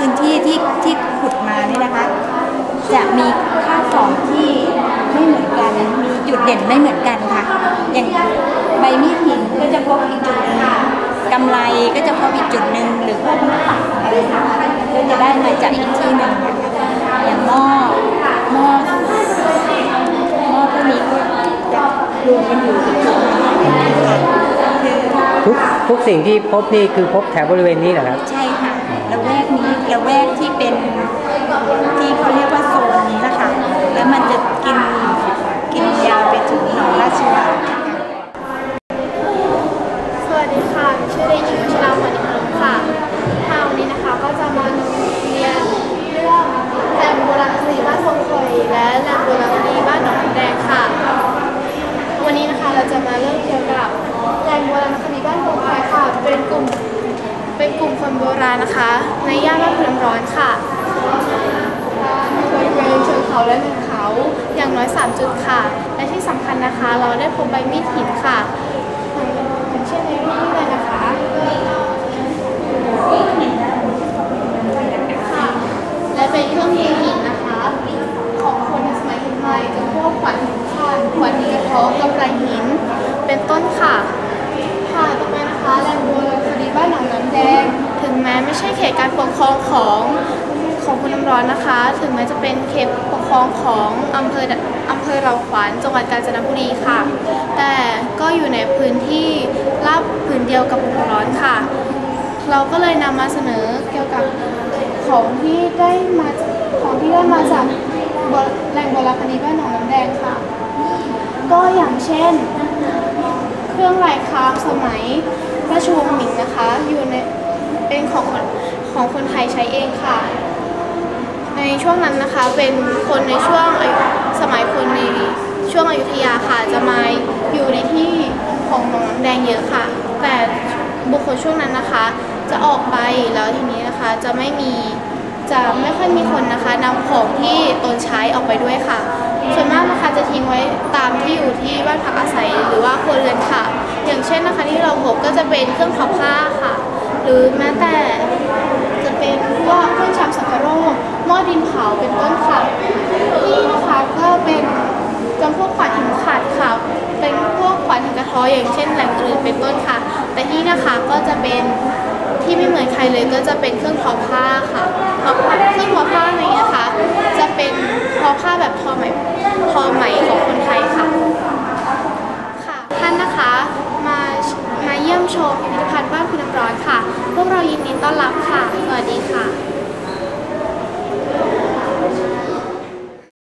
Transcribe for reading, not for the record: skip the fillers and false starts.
พื้นที่ที่ขุดมาเนี่ยนะคะจะมีข้าวของที่ไม่เหมือนกันมีจุดเด่นไม่เหมือนกันค่ะอย่างใบมีดหินก็จะพบอีกจุดนึงกำไลก็จะพบอีกจุดหนึ่งหรือพวกหน้าปักอะไรต่างๆก็จะได้มาจากอีกที่หนึ่งอย่างหม้อพวกนี้ก็จะรวมกันอยู่ที่จุดนี้ค่ะทุกสิ่งที่พบนี่คือพบแถวบริเวณนี้เหรอครับใช่ค่ะละแวกนี้ละแวกที่เป็นที่เขาเรียกว่าโซนนี้นะคะแล้วมันจะกินยาวไปถึงหนองราชวาฬสวัสดีค่ะชื่อเด็กหญิงวชิราพร อินทรค่ะทางนี้นะคะก็จะมาเรียนเรื่องแหล่งโบราณคดีบ้านพงคอยและแหล่งโบราณคดีบ้านหนองน้ำแดงค่ะวันนี้นะคะเราจะมาเริ่มเกี่ยวกับแหล่งโบราณคดีบ้านพงคอยค่ะเป็นกลุ่มคนโบราณนะคะในย่านบ้านพลร้อนค่ะบริเวณเชิงเขาและเนินเขาอย่างน้อย3จุดค่ะและที่สำคัญนะคะเราได้พบใบมีดหินค่ะอย่างเช่นในรูปนี้เลยนะคะค่ะและเป็นเครื่องมือหินนะคะของคนในสมัยหินใหม่จะพวกขวานหินขันขวานหินกระท้อกำไรหินเป็นต้นค่ะค่ะต่อไปนะคะแหล่งโบราณคดีบ้านหนองน้ำแดงถึงแม้ไม่ใช่เขตการปกครองของพลน้ำร้อนนะคะถึงแม้จะเป็นเขตปกครองของอำเภอเราขวัญจังหวัดกาญจนบุรีค่ะแต่ก็อยู่ในพื้นที่ราบผืนเดียวกับพลน้ำร้อนค่ะเราก็เลยนำมาเสนอเกี่ยวกับของที่ได้มาจากแหล่งโบราณคดีบ้านหนองน้ำแดงค่ะก็อย่างเช่นเครื่องลายครามสมัยราชวงศ์หมิงนะคะอยู่ในเป็นของคนไทยใช้เองค่ะในช่วงนั้นนะคะเป็นคนในช่วงสมัยคนในช่วงอยุธยาค่ะจะมาอยู่ในที่ของหนองน้ำแดงเยอะค่ะแต่บุคคลช่วงนั้นนะคะจะออกไปแล้วทีนี้นะคะจะไม่ค่อยมีคนนะคะนำของที่ตนใช้ออกไปด้วยค่ะส่วนมากนะคะจะทิ้งไว้ตามที่อยู่ที่บ้านพักอาศัยหรือว่าครัวเรือนค่ะอย่างเช่นนะคะที่เราพบก็จะเป็นเครื่องทอผ้าค่ะหรือแม้แต่จะเป็นพวกเครื่องชำสังคโรคหม้อดินเผาเป็นต้นค่ะนี่นะคะก็เป็นจำพวกขวานหินขัดค่ะเป็นพวกขวานหินกระท้ออย่างเช่นแหล่งอื่นเป็นต้นค่ะแต่ที่นะคะก็จะเป็นที่ไม่เหมือนใครเลยก็จะเป็นเครื่องทอผ้า